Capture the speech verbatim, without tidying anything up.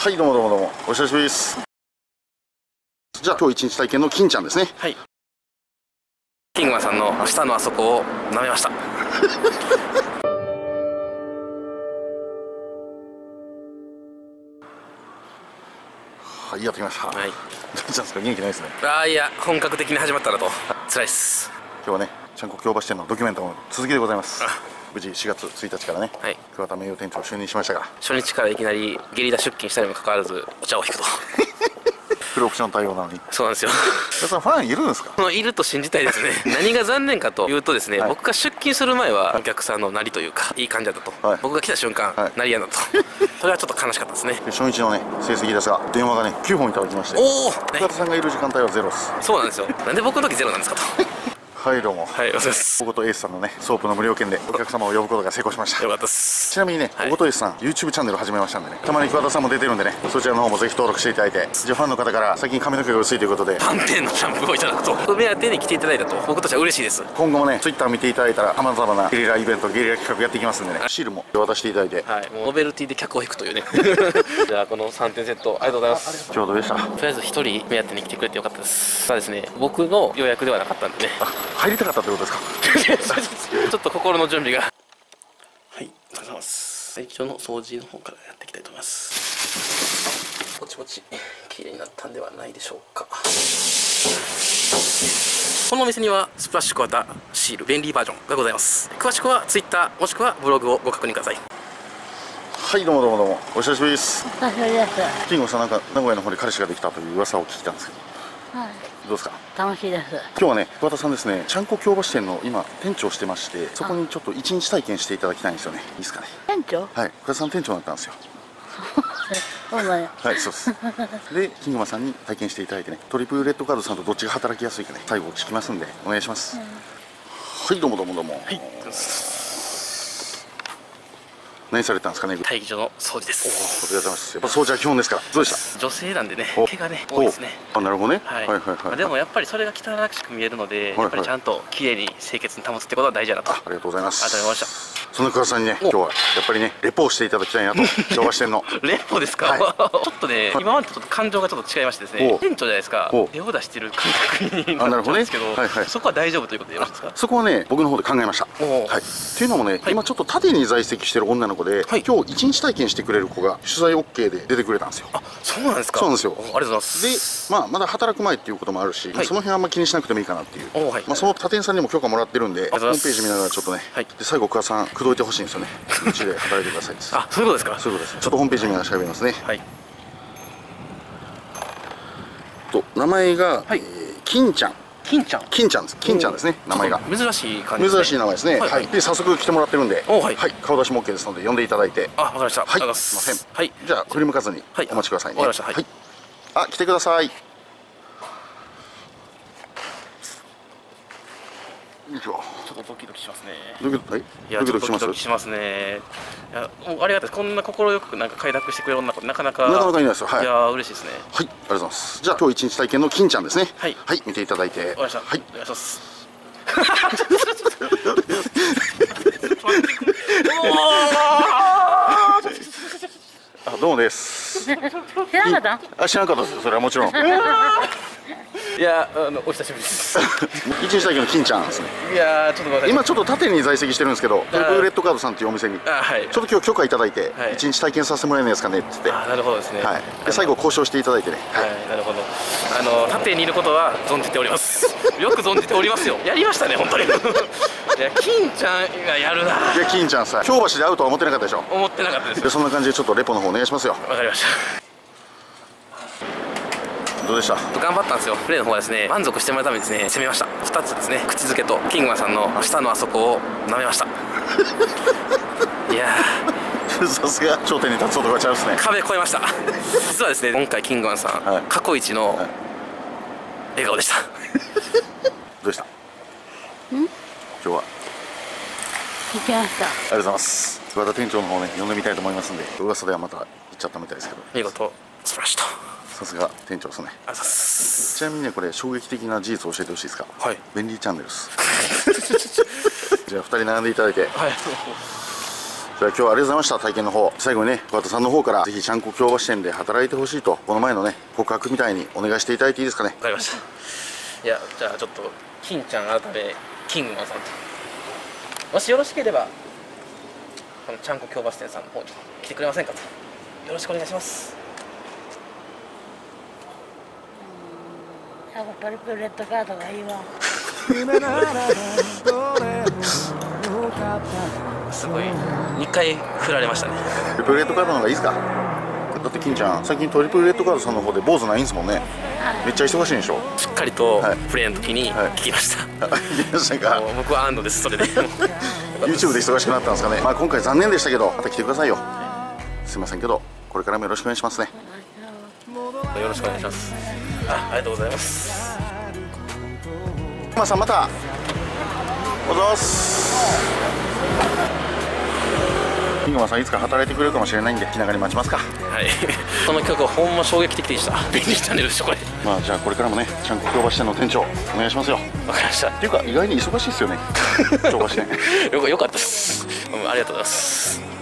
はい、どうもどうもどうも、お久しぶりです。じゃあ今日一日体験の金ちゃんですね。 はい。キングマンさんの下のあそこを舐めました。 はい、やってきました。はい。どうしたんですか、元気ないですね。 ああ、いや、本格的に始まったなと。辛いです。 今日はね、ちゃんこ京橋店のドキュメントの続きでございます。無事しがつついたちからね、はい、桑田名誉店長就任しましたが、 初日からいきなりゲリラ出勤したにもかかわらずお茶を引くと。 フルオプション対応なのに。 そうなんですよ。 そのファンいるんですか？ いると信じたいですね。何が残念かというとですね、はい、僕が出勤する前はお客さんのなりというかいい感じだったと、はい、僕が来た瞬間、はい、なりやんだと。それはちょっと悲しかったですね。 初日のね成績ですが、電話がねきゅうほんいただきまして、おお、桑田さんがいる時間帯はゼロです。 そうなんですよ。なんで僕の時ゼロなんですかと。 はい、どうも。 はい、お疲れ様です。 おごとエースさんのねソープの無料券でお客様を呼ぶことが成功しました。 よかったです。 ちなみにね、おごとエースさん YouTube チャンネル始めましたんでね、たまに桑田さんも出てるんでね、そちらの方もぜひ登録していただいて。じゃあファンの方から最近髪の毛が薄いということでパンテンのシャンプーをいただくと、目当てに来ていただいたと僕たちは嬉しいです。 今後もね Twitter 見ていただいたらさまざまなゲリライベント、ゲリラ企画やっていきますんでね、シールも渡していただいて、 はい、もうノベルティで客を引くというね。じゃあこのさんてんセットありがとうございます。 ちょうどでした。とりあえずひとり目当てに来てくれてよかったです。ただですね、僕の予約ではなかったんでね。 入りたかったってことですか？ ちょっと心の準備が。はい、お疲れ様です。最初の掃除の方からやっていきたいと思います。ぼちぼち綺麗になったんではないでしょうか。このお店にはスプラッシュ桑田シール便利バージョンがございます。詳しくは Twitter もしくはブログをご確認ください。 はい、どうもどうもどうも、お久しぶりです。 久しぶりです。 キングさん、なんか名古屋の方で彼氏ができたという噂を聞いたんですけど、はい、どうですか？ 楽しいです。 今日はね、桑田さんですね、ちゃんこ京橋店の今店長をしてまして、そこにちょっと一日体験していただきたいんですよね。いいですかね？ 店長？ はい、桑田さん店長になったんですよ。 そうなんや。 はい、そうです。で、キングマンさんに体験していただいてね、トリプルレッドカードさんとどっちが働きやすいかね、最後聞きますんでお願いします。うん、はい、どうもどうもどうも。はい。何されたんですかね？ 会議所の掃除です。 おお、ありがとうございます。やっぱ掃除は基本ですから。どうでした？ 女性なんでね、毛がね多いですね。 あ、なるほどね。 はいはいはい。でもやっぱりそれが汚らしく見えるので、やっぱりちゃんと綺麗に清潔に保つってことは大事だなと。あ、 ありがとうございます。 ありがとうございました。 その桑田さんにね、今日はやっぱりねレポをしていただきたいなと。京橋店のレポですか？ちょっとね、今までとちょっと感情がちょっと違いましてですね、店長じゃないですか。手を出してる感覚になっちゃうんですけど、そこは大丈夫ということでよろしいですか？そこはね、僕の方で考えました。はい。っていうのもね、今ちょっと縦に在籍してる女の子で、今日一日体験してくれる子が取材 オーケー で出てくれたんですよ。あ、そうなんですか？そうなんですよ。ありがとうございます。で、まあまだ働く前っていうこともあるし、その辺あんま気にしなくてもいいかなっていう。まあその他店さんにも許可もらってるんで、ホームページ見ながらちょっとね、で最後桑田さん口説いてほしいんですよね。うちで働いてくださいです。あ、そういうことですか？そういうことです。ちょっとホームページ見ながら調べますね。はい。と名前が金ちゃん。金ちゃん。金ちゃんです。金ちゃんですね。名前が。珍しい感じですね。珍しい名前ですね。はい。で早速来てもらってるんで、はい。顔出しも オーケー ですので呼んでいただいて。あ、わかりました。はい。すいません。はい。じゃあ振り向かずにお待ちくださいね。わかりました。はい。あ、来てください。ちょっとドキドキしますね。ドキドキ、はい。いや、ドキドキしますね。いや、もうありがたいです。こんな快くなんか快諾してくれる女の子なかなかなかなかいないですよ。はい。いや、嬉しいですね。はい、ありがとうございます。じゃあ今日一日体験の金ちゃんですね。はい。はい、見ていただいて。わかりました。はい、お願いします。あ、どうもです。知らなかった？あ、知らなかったです。それはもちろん。いや、あのお久しぶりです。一日体験の金ちゃんですね。いや、ちょっと待って。今ちょっと縦に在籍してるんですけど、トリプルレッドカードさんっていうお店に、ちょっと今日許可いただいて、一日体験させてもらえないですかねって言って。あ、なるほどですね。はい。で最後交渉していただいてね。はい、なるほど。あの縦にいることは存じております。よく存じておりますよ。やりましたね、本当に。いや、金ちゃんがやるな。いや、金ちゃんさ、京橋で会うとは思ってなかったでしょ。思ってなかったです。で、そんな感じでちょっとレポの方お願いしますよ。わかりました。どうでした？頑張ったんですよ。プレーの方はですね、満足してもらうためにですね、攻めました。ふたつですね、口づけとキングマンさんの下のあそこを舐めました。いやー、さすが頂点に立つ男がちゃうですね。壁越えました。実はですね、今回キングマンさん、はい、過去一の笑顔でした。どうした？ん？今日は行きました。ありがとうございます。桑田店長の方ね、呼んでみたいと思いますんで、噂ではまた行っちゃったみたいですけど、見事スプラッシュと。さすが店長ですね。あざす。ちなみにね、これ衝撃的な事実を教えてほしいですか？はい。便利チャンネルです。じゃあふたり並んでいただいて。はい。 じゃあ今日はありがとうございました。体験の方、最後にね、桑田さんの方からぜひちゃんこ京橋店で働いてほしいと、この前のね告白みたいにお願いしていただいていいですかね。 わかりました。いや、じゃあちょっと金ちゃん改めキングマンさんと、もしよろしければこのちゃんこ京橋店さんの方に来てくれませんかと、よろしくお願いします。 なんかトリプルレッドカードがいいわ。 すごいにかい振られましたね。 トリプルレッドカードの方がいいですか。だって金ちゃん最近トリプルレッドカードさんの方で坊主ないんですもんね。めっちゃ忙しいんでしょ。 しっかりとはいプレーの時に聞きました、 はい、聞きましたか。 もう僕は安堵です。それで YouTube で忙しくなったんですかね。まあ今回残念でしたけど、また来てくださいよ。すいませんけど、これからもよろしくお願いしますね。 よろしくお願いします。あ、ありがとうございます。 まあさんまたおはようございます。キングマンさんいつか働いてくれるかもしれないんで気長に待ちますか。 はいこの曲はほんま衝撃的でした。便利チャンネルでしょこれ。 まあじゃあこれからもね、ちゃんこ京橋店の店長お願いしますよ。 わかりました。 っていうか意外に忙しいですよね京橋店よかよかったです、うん、ありがとうございます。